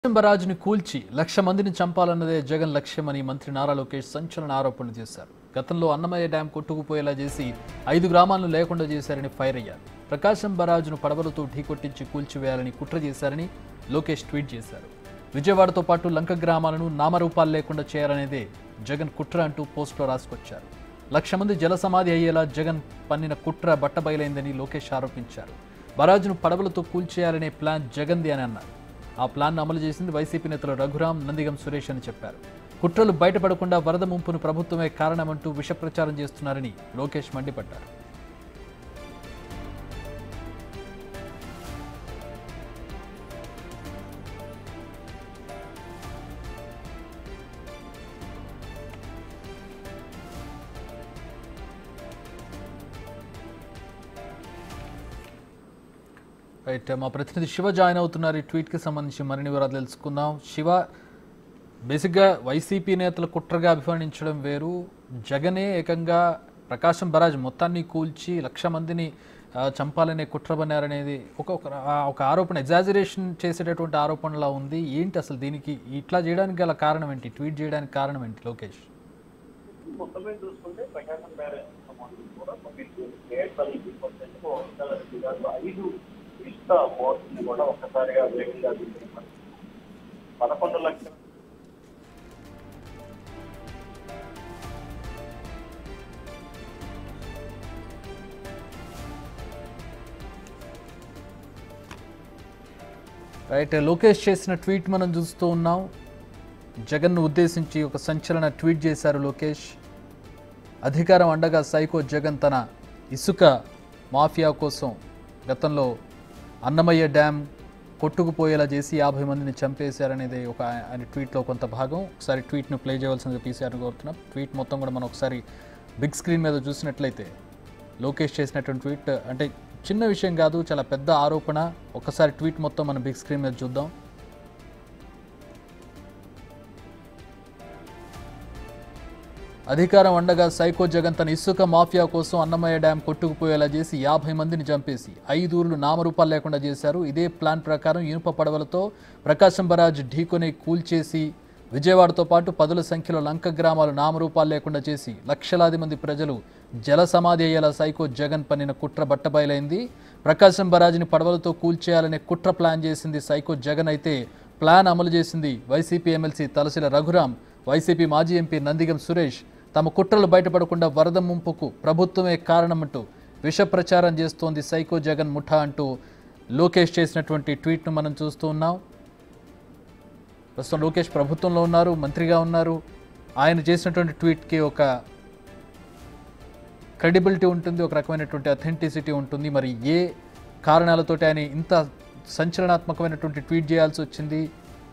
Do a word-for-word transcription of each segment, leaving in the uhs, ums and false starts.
బరాజ్ని కూల్చి లక్ష మందిని చంపాలన్నదే జగన్ లక్ష్యమని మంత్రి నారా లోకేష్ సంచలన ఆరోపణలు చేశారు. గతంలో అన్నమయ్య డ్యాం కొట్టుకుపోయేలా చేసి ఐదు గ్రామాలను లేకుండా చేశారని ఫైర్ అయ్యారు. ప్రకాశం బరాజ్ను పడవలతో ఢీకొట్టించి కూల్చివేయాలని కుట్ర చేశారని లోకేష్ ట్వీట్ చేశారు. విజయవాడతో పాటు లంక గ్రామాలను నామరూపాలు లేకుండా చేయాలనేదే జగన్ కుట్ర అంటూ పోస్టులో రాసుకొచ్చారు. లక్ష మంది జల సమాధి అయ్యేలా జగన్ పన్నిన కుట్ర బట్టబయలైందని లోకేష్ ఆరోపించారు. బరాజ్ను పడవలతో కూల్చేయాలనే ప్లాన్ జగన్ది అని అన్నారు. ఆ ప్లాన్ అమలు చేసింది వైసీపీ నేతలు రఘురాం, నందిగం సురేష్ అని చెప్పారు. కుట్రలు బయటపడకుండా వరద ముంపును ప్రభుత్వమే కారణమంటూ విష ప్రచారం చేస్తున్నారని లోకేష్ మండిపడ్డారు. రైట్, మా ప్రతినిధి శివ జాయిన్ అవుతున్నారు. ఈ ట్వీట్కి సంబంధించి మరిన్ని వివరాలు తెలుసుకుందాం. శివ, బేసిక్గా వైసీపీ నేతల కుట్రగా అభివర్ణించడం వేరు, జగనే ఏకంగా ప్రకాశం బరాజ్ మొత్తాన్ని కూల్చి లక్ష మందిని చంపాలనే కుట్ర బన్నారనేది ఒక ఒక ఆరోపణ, ఎగ్జాజరేషన్ చేసేటటువంటి ఆరోపణలా ఉంది. ఏంటి అసలు దీనికి ఇట్లా చేయడానికి గల కారణం ఏంటి, ట్వీట్ చేయడానికి కారణం ఏంటి లోకేష్? మొత్తమే చూసుకుంటే ప్రకాశం బ్యారేజ్ కూడా ఐదు ఇష్ట పోర్ట్ని కూడా ఒక్కసారిగా వేగంగా పదకొండు లక్షల రైట్, లోకేష్ చేసిన ట్వీట్ మనం చూస్తూ ఉన్నాం. జగన్ను ఉద్దేశించి ఒక సంచలన ట్వీట్ చేశారు లోకేష్. అధికారం అండగా సైకో జగన్ తన ఇసుక మాఫియా కోసం గతంలో అన్నమయ్య డ్యామ్ కొట్టుకుపోయేలా చేసి యాభై మందిని చంపేశారనేది ఒక ఆయన ట్వీట్లో కొంత భాగం. ఒకసారి ట్వీట్ను ప్లే చేయవలసిందిగా పీసీఆర్ కోరుతున్నాం. ట్వీట్ మొత్తం కూడా మనం ఒకసారి బిగ్ స్క్రీన్ మీద చూసినట్లయితే లోకేష్ చేసినటువంటి ట్వీట్ అంటే చిన్న విషయం కాదు, చాలా పెద్ద ఆరోపణ. ఒకసారి ట్వీట్ మొత్తం మనం బిగ్ స్క్రీన్ మీద చూద్దాం. అధికారం అండగా సైకో జగన్ తన ఇసుక మాఫియా కోసం అన్నమయ్య డ్యాం కొట్టుకుపోయేలా చేసి యాభై మందిని చంపేసి ఐదూరులు నామరూపాలు లేకుండా చేశారు. ఇదే ప్లాన్ ప్రకారం ఇనుప పడవలతో ప్రకాశం బరాజ్ ఢీకొని కూల్చేసి విజయవాడతో పాటు పదుల సంఖ్యలో లంక గ్రామాలు నామరూపాలు లేకుండా చేసి లక్షలాది మంది ప్రజలు జల సమాధి అయ్యేలా సైకో జగన్ పన్నిన కుట్ర బట్టబయలైంది. ప్రకాశం బరాజ్ని పడవలతో కూల్చేయాలనే కుట్ర ప్లాన్ చేసింది సైకో జగన్ అయితే ప్లాన్ అమలు చేసింది YCP MLC Talasila Raghuram, YCP మాజీ ఎంపీ నందిగం సురేష్. తమ కుట్రలు బయటపడకుండా వరద ముంపుకు ప్రభుత్వమే కారణమంటూ విష ప్రచారం చేస్తోంది సైకో జగన్ ముఠా అంటూ లోకేష్ చేసినటువంటి ట్వీట్ను మనం చూస్తూ ఉన్నాం. ప్రస్తుతం లోకేష్ ప్రభుత్వంలో ఉన్నారు, మంత్రిగా ఉన్నారు. ఆయన చేసినటువంటి ట్వీట్కి ఒక క్రెడిబిలిటీ ఉంటుంది, ఒక రకమైనటువంటి అథెంటిసిటీ ఉంటుంది. మరి ఏ కారణాలతోటి ఆయన ఇంత సంచలనాత్మకమైనటువంటి ట్వీట్ చేయాల్సి వచ్చింది?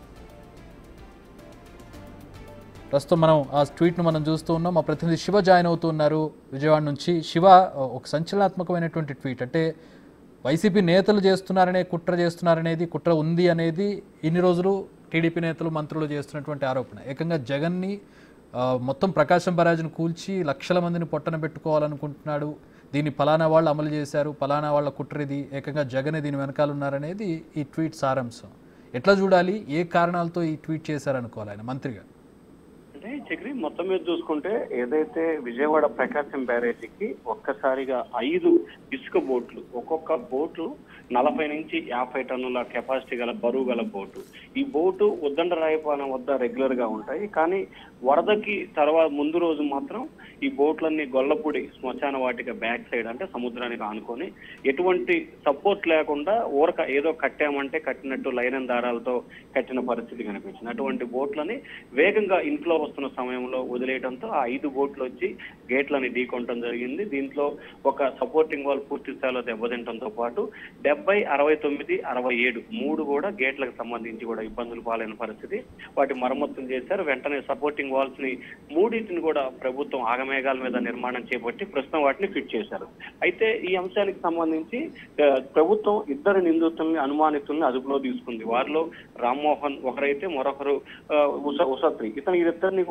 ప్రస్తుతం మనం ఆ ట్వీట్ను మనం చూస్తూ ఉన్నాం. మా ప్రతినిధి శివ జాయిన్ అవుతూ ఉన్నారు విజయవాడ నుంచి. శివ, ఒక సంచలనాత్మకమైనటువంటి ట్వీట్ అంటే వైసీపీ నేతలు చేస్తున్నారనే కుట్ర చేస్తున్నారనేది, కుట్ర ఉంది అనేది ఇన్ని రోజులు టీడీపీ నేతలు మంత్రులు చేస్తున్నటువంటి ఆరోపణ. ఏకంగా జగన్ని మొత్తం ప్రకాశం బరాజ్ను కూల్చి లక్షల మందిని పొట్టన పెట్టుకోవాలనుకుంటున్నాడు, దీన్ని ఫలానా వాళ్ళు అమలు చేశారు, ఫలానా వాళ్ళ కుట్ర ఇది, ఏకంగా జగనే దీని వెనకాల ఉన్నారనేది ఈ ట్వీట్ సారాంశం. ఎట్లా చూడాలి, ఏ కారణాలతో ఈ ట్వీట్ చేశారనుకోవాలి ఆయన మంత్రిగా? అంటే చక్రి మొత్తం మీద చూసుకుంటే ఏదైతే విజయవాడ ప్రకాశం బ్యారేజీకి ఒక్కసారిగా ఐదు ఇసుక బోట్లు, ఒక్కొక్క బోటు నలభై నుంచి యాభై టన్నుల కెపాసిటీ గల బరువు గల బోటు. ఈ బోటు ఉద్దండ రాయపాలెం వద్ద రెగ్యులర్ గా ఉంటాయి, కానీ వరదకి తర్వాత ముందు రోజు మాత్రం ఈ బోట్లన్నీ గొల్లపూడి శ్మశాన వాటిక బ్యాక్ సైడ్ అంటే సముద్రానికి ఆనుకొని ఎటువంటి సపోర్ట్ లేకుండా ఊరక ఏదో కట్టామంటే కట్టినట్టు లైనన్ దారాలతో కట్టిన పరిస్థితి కనిపించింది. అటువంటి బోట్లని వేగంగా ఇన్ఫ్లో వస్తున్న సమయంలో వదిలేయడంతో ఆ ఐదు బోట్లు వచ్చి గేట్లని ఢీకొనడం జరిగింది. దీంట్లో ఒక సపోర్టింగ్ వాల్ పూర్తి స్థాయిలో దెబ్బతింటంతో పాటు డెబ్బై అరవై తొమ్మిది అరవై ఏడు మూడు కూడా గేట్లకు సంబంధించి కూడా ఇబ్బందులు పాలైన పరిస్థితి. వాటి మరమ్మతులు చేశారు. వెంటనే సపోర్టింగ్ వాల్స్ ని మూడింటిని కూడా ప్రభుత్వం ఆగమేఘాల మీద నిర్మాణం చేపట్టి ప్రస్తుతం వాటిని ఫిట్ చేశారు. అయితే ఈ అంశానికి సంబంధించి ప్రభుత్వం ఇద్దరు నిందితుల్ని అనుమానితుల్ని అదుపులో తీసుకుంది. వారిలో రామ్మోహన్ ఒకరైతే, మరొకరు ఉస ఉసత్రి ఇతను ఇద్దరిని కూడా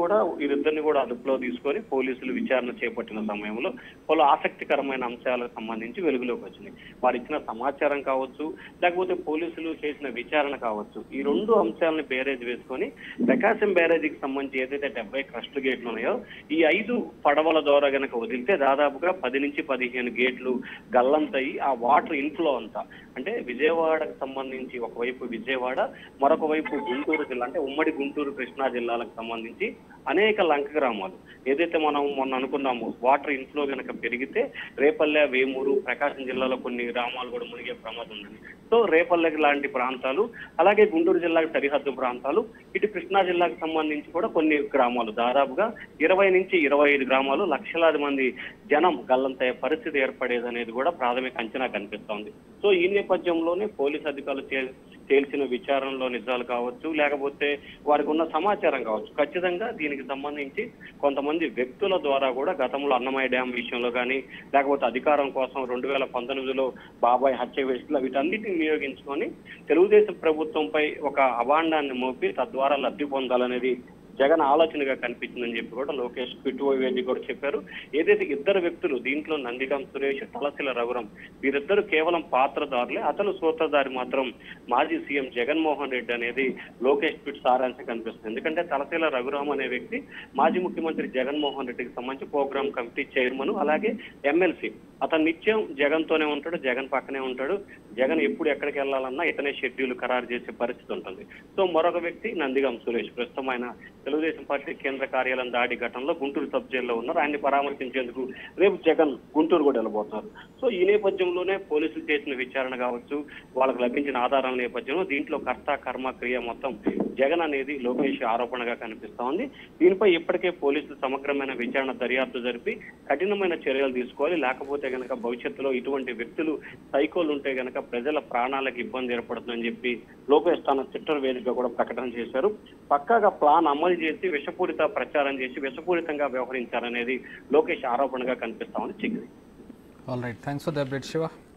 కూడా వీరిద్దరిని కూడా అదుపులో తీసుకొని పోలీసులు విచారణ చేపట్టిన సమయంలో పలు ఆసక్తికరమైన అంశాలకు సంబంధించి వెలుగులోకి వచ్చినాయి. వారు ఇచ్చిన సమాచారం కావచ్చు, లేకపోతే పోలీసులు చేసిన విచారణ కావచ్చు, ఈ రెండు అంశాలను బేరేజ్ వేసుకొని ప్రకాశం బ్యారేజీకి సంబంధించి ఏదైతే డెబ్బై క్రస్ట్ గేట్లు ఉన్నాయో ఈ ఐదు పడవల ద్వారా గనక వదిలితే దాదాపుగా పది నుంచి పదిహేను గేట్లు గల్లంతయి ఆ వాటర్ ఇన్ఫ్లో అంతా అంటే విజయవాడకు సంబంధించి ఒకవైపు విజయవాడ, మరొక వైపు గుంటూరు జిల్లా అంటే ఉమ్మడి గుంటూరు కృష్ణా జిల్లాలకు సంబంధించి అనేక లంక గ్రామాలు ఏదైతే మనం మొన్న అనుకున్నాము వాటర్ ఇన్ఫ్లో కనుక పెరిగితే రేపల్లె, వేమూరు, ప్రకాశం జిల్లాలో కొన్ని గ్రామాలు కూడా మునిగే ప్రమాదం ఉంది. సో రేపల్లె లాంటి ప్రాంతాలు, అలాగే గుంటూరు జిల్లాకు సరిహద్దు ప్రాంతాలు, ఇటు కృష్ణా జిల్లాకు సంబంధించి కూడా కొన్ని గ్రామాలు దాదాపుగా ఇరవై నుంచి ఇరవై ఐదు గ్రామాలు లక్షలాది మంది జనం గల్లంతయ్యే పరిస్థితి ఏర్పడేది అనేది కూడా ప్రాథమిక అంచనా కనిపిస్తోంది. సో ఈ నేపథ్యంలోనే పోలీసు అధికారులు తేల్చిన విచారణలో నిజాలు కావచ్చు, లేకపోతే వారికి ఉన్న సమాచారం కావచ్చు, ఖచ్చితంగా దీనికి సంబంధించి కొంతమంది వ్యక్తుల ద్వారా కూడా గతంలో అన్నమయ్య డ్యాం విషయంలో కానీ, లేకపోతే అధికారం కోసం రెండు వేల పంతొమ్మిదిలో బాబాయ్ హత్య వేసుకులు వీటన్నిటిని వినియోగించుకొని తెలుగుదేశం ప్రభుత్వంపై ఒక అభాండాన్ని మోపి తద్వారా లబ్ధి పొందాలనేది జగన్ ఆలోచనగా కనిపించిందని చెప్పి కూడా లోకేష్ పిట్టువేది కూడా చెప్పారు. ఏదైతే ఇద్దరు వ్యక్తులు దీంట్లో నందిగం సురేష్, తలశీల రఘురాం వీరిద్దరు కేవలం పాత్రదారులే, అతను సూత్రధారి మాత్రం మాజీ సీఎం జగన్మోహన్ రెడ్డి అనేది లోకేష్ పిట్ సారాంశం కనిపిస్తుంది. ఎందుకంటే తలశీల రఘురాం అనే వ్యక్తి మాజీ ముఖ్యమంత్రి జగన్మోహన్ రెడ్డికి సంబంధించి ప్రోగ్రామ్ కమిటీ చైర్మన్, అలాగే ఎమ్మెల్సీ. అతను నిత్యం జగన్ తోనే ఉంటాడు, జగన్ పక్కనే ఉంటాడు. జగన్ ఎప్పుడు ఎక్కడికి వెళ్ళాలన్నా ఇతనే షెడ్యూల్ ఖరారు చేసే పరిస్థితి ఉంటుంది. సో మరొక వ్యక్తి నందిగం సురేష్, ప్రస్తుతం ఆయన తెలుగుదేశం పార్టీ కేంద్ర కార్యాలయం దాడి ఘటనలో గుంటూరు సబ్ జైల్లో ఉన్నారు. ఆయన్ని పరామర్శించేందుకు రేపు జగన్ గుంటూరు కూడా వెళ్ళబోతున్నారు. సో ఈ నేపథ్యంలోనే పోలీసులు చేసిన విచారణ కావచ్చు, వాళ్ళకు లభించిన ఆధారాల నేపథ్యంలో దీంట్లో కర్త కర్మ క్రియ మొత్తం జగన్ అనేది లోకేష్ ఆరోపణగా కనిపిస్తా ఉంది. దీనిపై ఇప్పటికే పోలీసులు సమగ్రమైన విచారణ దర్యాప్తు జరిపి కఠినమైన చర్యలు తీసుకోవాలి. లేకపోతే గనక భవిష్యత్తులో ఇటువంటి వ్యక్తులు సైకోలు ఉంటే గనక ప్రజల ప్రాణాలకు ఇబ్బంది ఏర్పడుతుందని చెప్పి లోకేష్ తన ట్విట్టర్ వేదికగా కూడా ప్రకటన చేశారు. పక్కాగా ప్లాన్ అమలు చేసి విషపూరిత ప్రచారం చేసి విషపూరితంగా వ్యవహరించారనేది లోకేష్ ఆరోపణగా కనిపిస్తా ఉంది. చిగ్రి. All right, thanks for the update Shiva.